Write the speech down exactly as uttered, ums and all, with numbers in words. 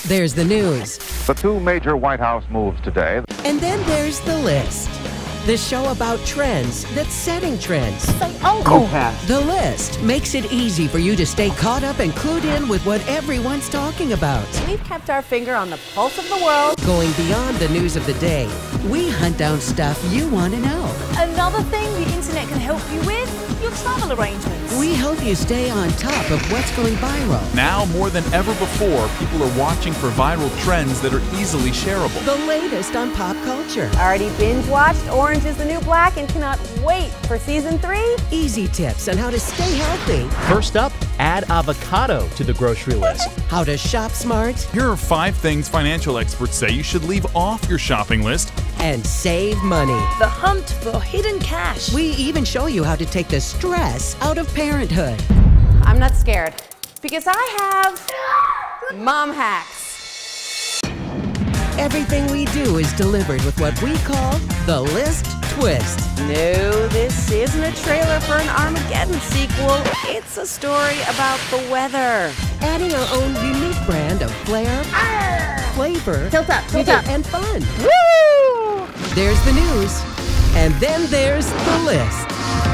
There's the news. The two major White House moves today. And then there's the list. The show about trends that's setting trends. Say uncle. The list makes it easy for you to stay caught up and clued in with what everyone's talking about. We've kept our finger on the pulse of the world. Going beyond the news of the day, we hunt down stuff you want to know. Another thing the internet can help you with, your travel arrangements. We help you stay on top of what's going viral. Now, more than ever before, people are watching for viral trends that are easily shareable. The latest on pop culture. Already binge-watched Orange is the New Black and cannot wait for season three? Easy tips on how to stay healthy. First up, add avocado to the grocery list. How to shop smart. Here are five things financial experts say you should leave off your shopping list. And save money. The hunt for hidden cash. We even show you how to take the stress out of parenthood. I'm not scared because I have mom hacks. Everything we do is delivered with what we call the List Twist. No, this isn't a trailer for an Armageddon sequel. It's a story about the weather. Adding our own unique brand of flair, flavor, Tilt up, tilt up. and fun. Woo! There's the news, and then there's the list.